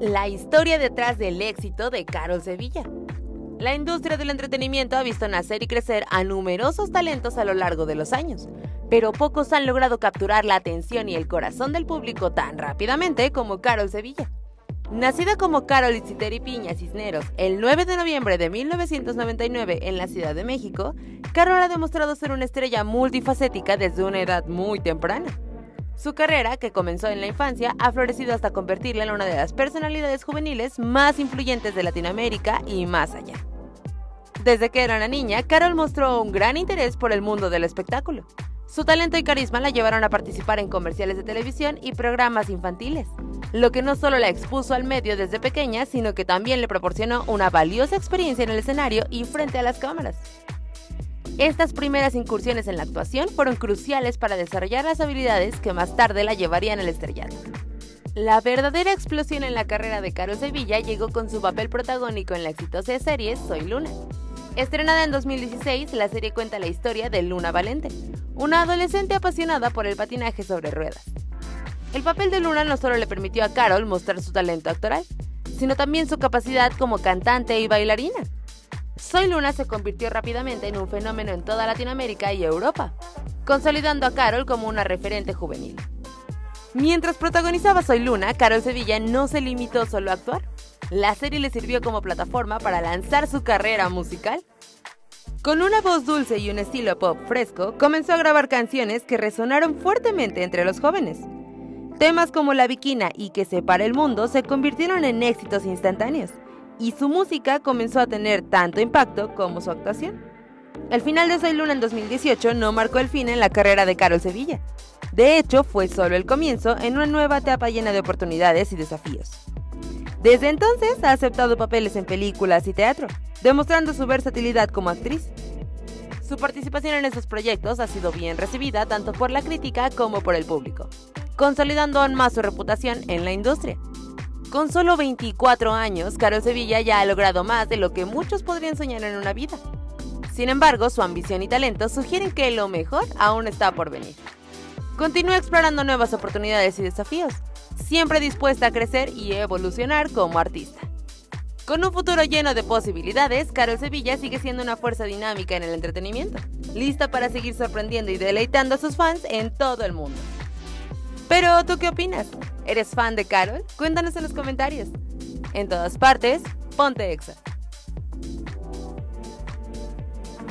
La historia detrás del éxito de Carol Sevilla. La industria del entretenimiento ha visto nacer y crecer a numerosos talentos a lo largo de los años, pero pocos han logrado capturar la atención y el corazón del público tan rápidamente como Carol Sevilla. Nacida como Carol Itziteri Piña Cisneros el 9 de noviembre de 1999 en la Ciudad de México, Carol ha demostrado ser una estrella multifacética desde una edad muy temprana. Su carrera, que comenzó en la infancia, ha florecido hasta convertirla en una de las personalidades juveniles más influyentes de Latinoamérica y más allá. Desde que era una niña, Carol mostró un gran interés por el mundo del espectáculo. Su talento y carisma la llevaron a participar en comerciales de televisión y programas infantiles, lo que no solo la expuso al medio desde pequeña, sino que también le proporcionó una valiosa experiencia en el escenario y frente a las cámaras. Estas primeras incursiones en la actuación fueron cruciales para desarrollar las habilidades que más tarde la llevarían al estrellato. La verdadera explosión en la carrera de Carol Sevilla llegó con su papel protagónico en la exitosa serie Soy Luna. Estrenada en 2016, la serie cuenta la historia de Luna Valente, una adolescente apasionada por el patinaje sobre ruedas. El papel de Luna no solo le permitió a Carol mostrar su talento actoral, sino también su capacidad como cantante y bailarina. Soy Luna se convirtió rápidamente en un fenómeno en toda Latinoamérica y Europa, consolidando a Carol como una referente juvenil. Mientras protagonizaba Soy Luna, Carol Sevilla no se limitó solo a actuar. La serie le sirvió como plataforma para lanzar su carrera musical. Con una voz dulce y un estilo pop fresco, comenzó a grabar canciones que resonaron fuertemente entre los jóvenes. Temas como La Bikina y Que se pare el mundo se convirtieron en éxitos instantáneos, y su música comenzó a tener tanto impacto como su actuación. El final de Soy Luna en 2018 no marcó el fin en la carrera de Carol Sevilla. De hecho, fue solo el comienzo en una nueva etapa llena de oportunidades y desafíos. Desde entonces ha aceptado papeles en películas y teatro, demostrando su versatilidad como actriz. Su participación en estos proyectos ha sido bien recibida tanto por la crítica como por el público, consolidando aún más su reputación en la industria. Con solo 24 años, Carol Sevilla ya ha logrado más de lo que muchos podrían soñar en una vida. Sin embargo, su ambición y talento sugieren que lo mejor aún está por venir. Continúa explorando nuevas oportunidades y desafíos, siempre dispuesta a crecer y evolucionar como artista. Con un futuro lleno de posibilidades, Carol Sevilla sigue siendo una fuerza dinámica en el entretenimiento, lista para seguir sorprendiendo y deleitando a sus fans en todo el mundo. Pero, ¿tú qué opinas? ¿Eres fan de Carol? Cuéntanos en los comentarios. En todas partes, ponte Exa.